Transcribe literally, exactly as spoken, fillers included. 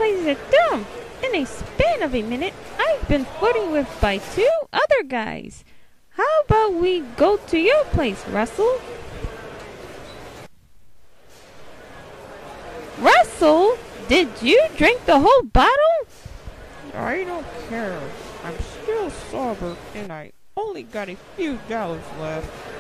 guys are dumb. In a span of a minute, I've been flirting with by two other guys. How about we go to your place, Russell? Russell, did you drink the whole bottle? I don't care. I'm still sober and I only got a few dollars left.